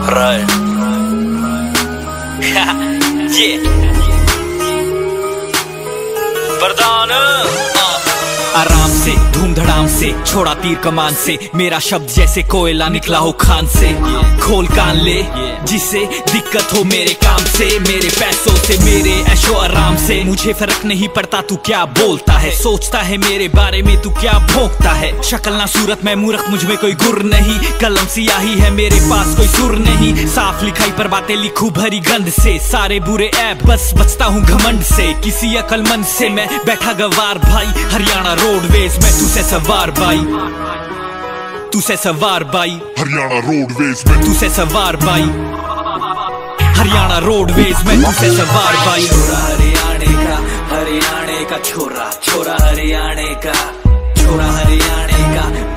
Right. Yeah. वरदान आराम से धूम धड़ाम से छोड़ा तीर कमान से, मेरा शब्द जैसे कोयला निकला हो खान से। खोल कान ले जिसे दिक्कत हो मेरे काम से, मेरे पैसों से, मेरे ऐशो आराम से। मुझे फर्क नहीं पड़ता तू क्या बोलता है, सोचता है मेरे बारे में तू क्या भोंकता है। शक्ल ना सूरत मैं मूर्ख, मुझ में कोई गुर नहीं, कलम सियाही है मेरे पास कोई सुर नहीं। साफ लिखाई पर बातें लिखूं भरी गंध से, सारे बुरे ऐप बस बचता हूँ घमंड से। किसी अकलमंद से मैं बैठा गवार भाई, हरियाणा रोडवेज में तुझसे सवार भाई, तुझसे सवार भाई, हरियाणा रोडवेज में तुझसे सवार भाई, हरियाणा रोडवेज में तुझसे सवार भाई। छोरा हरियाणे का, हरियाणे का छोरा, छोरा हरियाणे का, छोरा हरियाणे का,